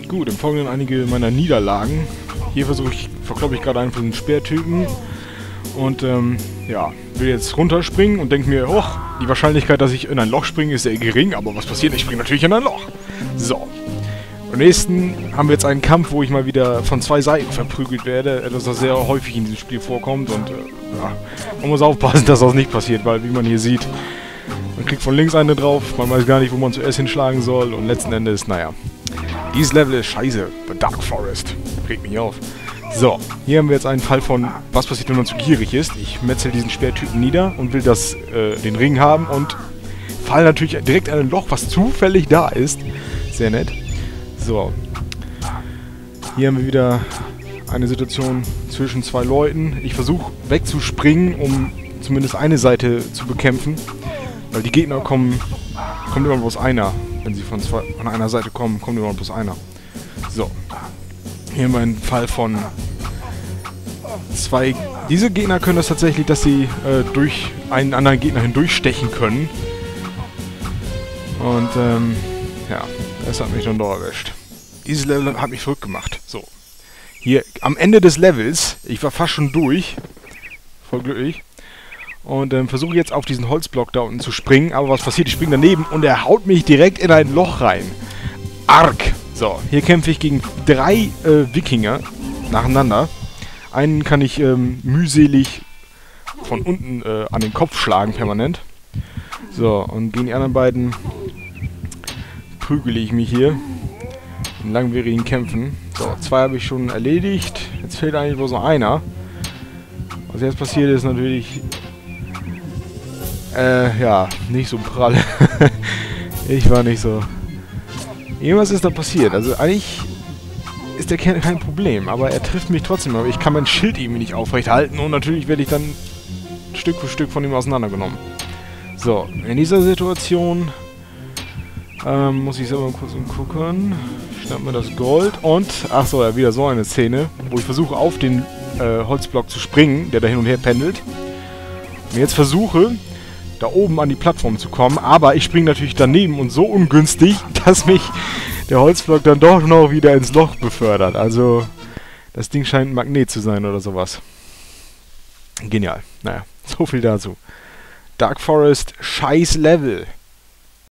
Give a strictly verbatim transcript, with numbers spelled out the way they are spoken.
Gut, im Folgenden einige meiner Niederlagen. Hier versuche ich, verkloppe ich gerade einen von den Speertypen. Und, ähm, ja, will jetzt runterspringen und denke mir, oh, die Wahrscheinlichkeit, dass ich in ein Loch springe, ist sehr gering. Aber was passiert? Ich springe natürlich in ein Loch. So. Im nächsten haben wir jetzt einen Kampf, wo ich mal wieder von zwei Seiten verprügelt werde. Etwas, das sehr häufig in diesem Spiel vorkommt. Und, äh, ja, man muss aufpassen, dass das nicht passiert, weil, wie man hier sieht, man kriegt von links eine drauf, man weiß gar nicht, wo man zuerst hinschlagen soll. Und letzten Endes, naja, dieses Level ist scheiße. The Dark Forest. Regt mich auf. So, hier haben wir jetzt einen Fall von, was passiert, wenn man zu gierig ist. Ich metzel diesen Speertypen nieder und will das, äh, den Ring haben und fall natürlich direkt in ein Loch, was zufällig da ist. Sehr nett. So. Hier haben wir wieder eine Situation zwischen zwei Leuten. Ich versuche wegzuspringen, um zumindest eine Seite zu bekämpfen. Weil die Gegner kommen, kommt immer bloß einer. Wenn sie von, zwei, von einer Seite kommen, kommt immer bloß einer. So. Hier haben wir einen Fall von zwei... Diese Gegner können das tatsächlich, dass sie äh, durch einen anderen Gegner hindurchstechen können. Und, ähm, ja, das hat mich dann doch erwischt. Dieses Level hat mich verrückt gemacht. So. Hier, am Ende des Levels, ich war fast schon durch. Voll glücklich. Und ähm, versuche jetzt auf diesen Holzblock da unten zu springen. Aber was passiert? Ich springe daneben und er haut mich direkt in ein Loch rein. Arg! So, hier kämpfe ich gegen drei äh, Wikinger nacheinander. Einen kann ich ähm, mühselig von unten äh, an den Kopf schlagen, permanent. So, und gegen die anderen beiden prügele ich mich hier in langwierigen Kämpfen. So, zwei habe ich schon erledigt. Jetzt fehlt eigentlich bloß noch einer. Was jetzt passiert ist natürlich... Äh, ja, nicht so prall. Ich war nicht so... Irgendwas ist da passiert. Also eigentlich ist der Kerl kein Problem, aber er trifft mich trotzdem. Aber ich kann mein Schild irgendwie nicht aufrechthalten und natürlich werde ich dann Stück für Stück von ihm auseinandergenommen. So, in dieser Situation ähm, muss ich selber kurz umgucken. Ich schnapp mir das Gold und... Achso, ja, wieder so eine Szene, wo ich versuche auf den äh, Holzblock zu springen, der da hin und her pendelt. Und jetzt versuche... da oben an die Plattform zu kommen, aber ich springe natürlich daneben und so ungünstig, dass mich der Holzblock dann doch noch wieder ins Loch befördert. Also, das Ding scheint ein Magnet zu sein oder sowas. Genial. Naja, so viel dazu. Dark Forest, scheiß Level.